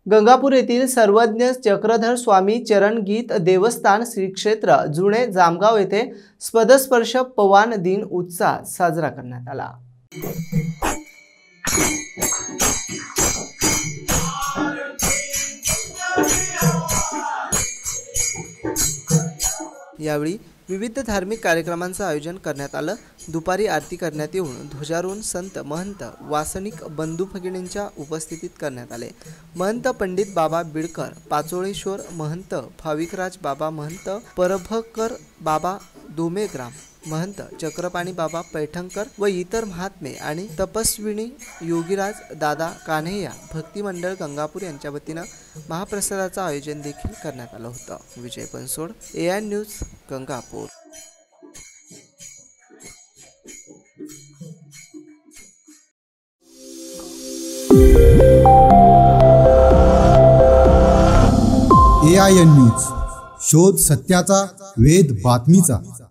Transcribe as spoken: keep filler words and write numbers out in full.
गंगापूर येथील सर्वज्ञ चक्रधर स्वामी चरण गीत देवस्थान श्री क्षेत्र जुने जामगाव येथे स्पदस्पर्श पवान दिन उत्साह साजरा करण्यात आला। यावेळी विविध धार्मिक कार्यक्रमांचं आयोजन करण्यात आलं। दुपारी आरती करण्यात येऊन ध्वजारोहण संत महंत वासनिक बंधू भगिनींच्या उपस्थितीत करण्यात आले। महंत पंडित बाबा बिडकर, पाचोळेश्वर महंत भाविकराज बाबा महंत परभकर बाबा दोमेग्राम, महंत चक्रपाणी बाबा पैठणकर व इतर महात्मे आणि तपस्विनी योगीराज दादा कान्हैया भक्ती मंडळ गंगापूर यांच्या वतीनं महाप्रसादाचं आयोजन देखील करण्यात आलं होतं। Vijay Bansod, A N news, Gangapur. A I N news, शोध सत्याचा, वेध बातमीचा।